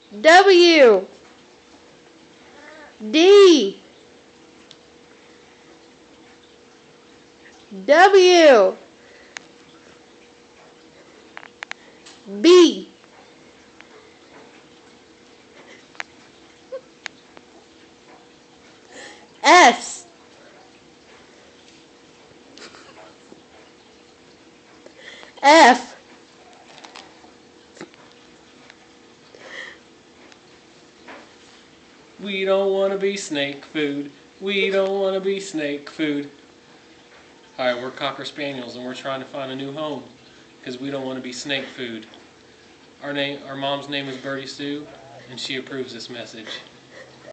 W D W B S F We don't want to be snake food. We don't want to be snake food. Hi, we're Cocker Spaniels and we're trying to find a new home because we don't want to be snake food. Our mom's name is Birdie Sue, and she approves this message.